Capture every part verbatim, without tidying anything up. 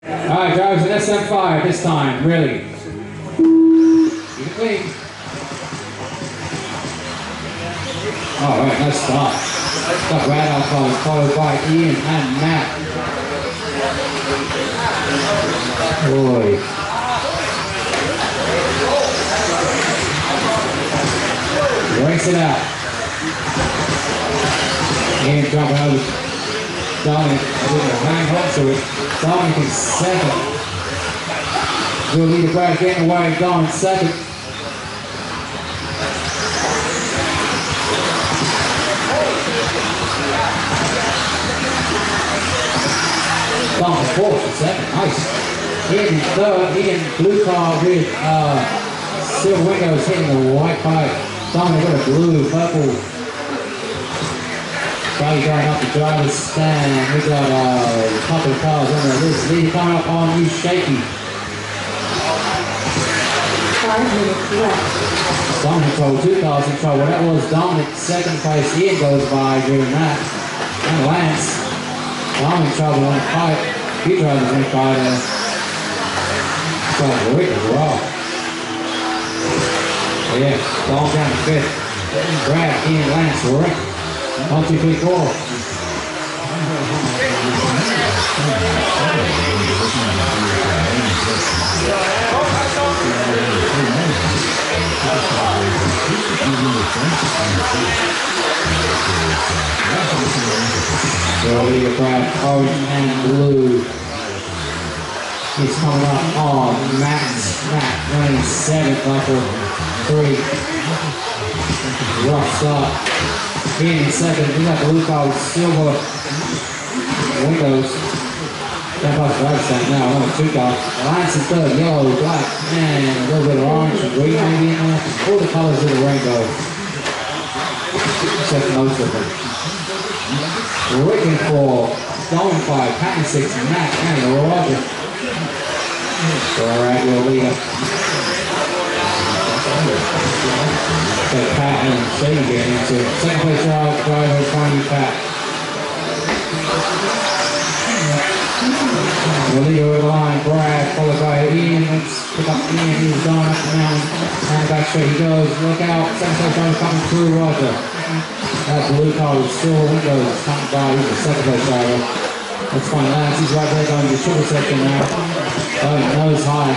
Alright, drivers, an S M five this time, really. Keep it clean. Alright, nice start. Got Brad Alcon, followed by Ian and Matt. Boy. Breaks it out. Ian dropping over. Dominic with a hang on to it. Dominic is second. We'll lead the Brad getting away. Dominic second. Dominic fourth and second. Nice. Ian third. Ian blue car with uh, silver windows hitting the white pipe. Dominic with a blue, purple. Probably going up the driver's stand. We got uh, a couple of cars on the list. Lead coming up on you, Shaky. Five minutes left. Dominic control, two cars in trouble. That was Dominic, second place. Ian goes by doing that. And Lance. Dominic trouble on the pipe. Few drivers in by there. Got Rick as well. Yeah, Dominic down to fifth. Brad, Ian, Lance, Rick. One, two, three, four. So we got orange and blue. He's coming up on Matt. Matt running seventh upper three. Rough start. Ian in second, we got the blue car with silver windows. That part's right side now, one of two cars. Lance is third, yellow, black, and a little bit of orange and green maybe in there. All the colors of the rainbow. Except most of them. Rick in four, Stone five, Patton six, Matt, and Roger. Alright, we'll lead up. Got Pat and Shane getting into it. Second place drive, driver, twenty Pat. We'll lead over the line, Brad, followed by Ian. Let's pick up Ian, he's gone up the mountain. And back straight he goes, look out, second place driver coming through, Roger. That blue car with silver windows coming by, he's the second place driver. Let's find Lance, he's right there going to the triple section now. Oh, nose high.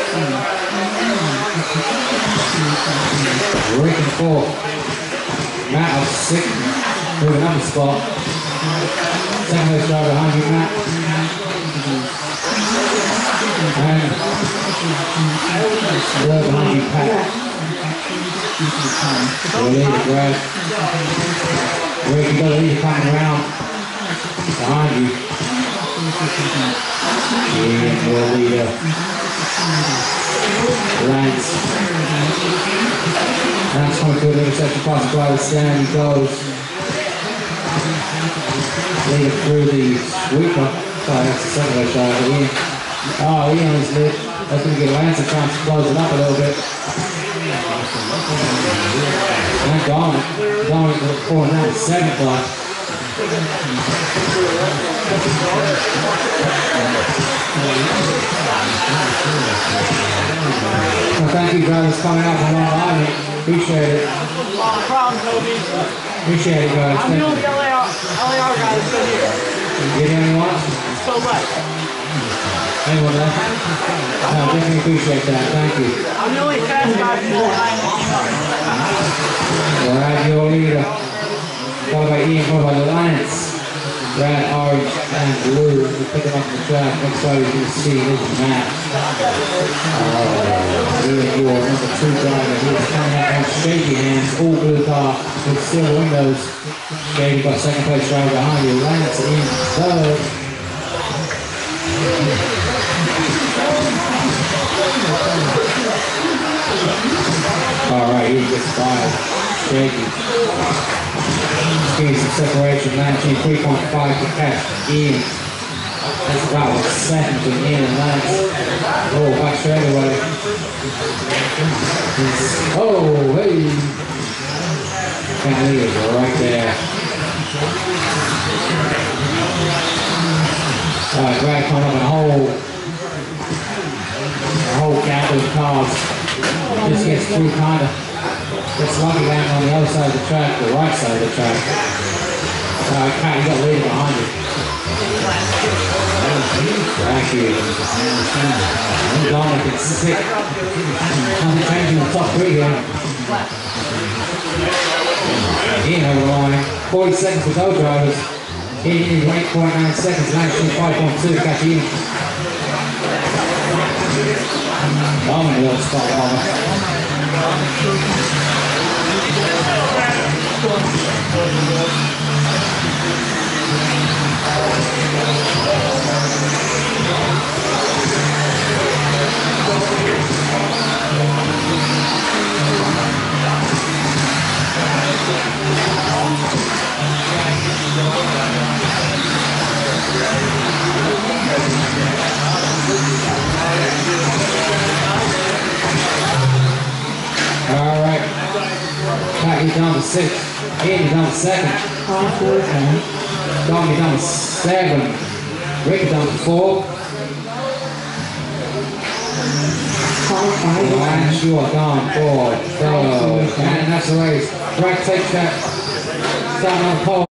Rick in four. Matt up six. Move another spot. Second place driver behind you, Matt. And third behind you, Pat. We'll lead it, Brad. Rick, you got to lead coming around behind you. Yeah, we'll lead up. Lance. Lance coming through the intersection across the driver's stand. He goes. Lead it through the sweeper. Sorry, that's the second place driver. Ian. Oh, Ian is lit. That's going to give Lance a chance to close it up a little bit. And Dominic. Dominic pulling down the second block. Well, thank you drivers coming out from Long Island. Appreciate it. Appreciate it, guys. I'm the only L A R, L A R guy that's still here. Get anyone? So left. Anyone left? No, definitely appreciate that. Thank you. I'm the only fast guy from Long Island anymore. Alright, your leader. Followed by Ian, followed by the Lance. Red, orange, and blue. We're picking up the track. Next time you can see this is Matt. Uh, Ian, your number two driver. He's coming up on shaky hands. All blue car with silver windows. Okay, you've got second place driver behind you. Lance in third. Alright, he gets five. Shaky. Getting some separation, nineteen three point five to catch Ian. That's about a second to Ian and Lance. Oh, back straight away. Oh, hey! Kenny is right there. Alright, Brad coming up in hole. through kinda. Gets lucky landing on the other side of the track, the right side of the track. Uh, Cat, you got a leader behind you. Thank you. Dominic, it's sick. Nothing changing the top three here. Ian over the line. forty seconds to go, drivers. Ian is eight point nine seconds, Langston five point two to catch Ian. Dominic will spot Dominic. All right, Pat, he's down to six. Ian, he's down to second. Dom, he's down to seven. Rick is down to four. And sure, down four. So, and that's the race. Greg takes that. Starting on the pole.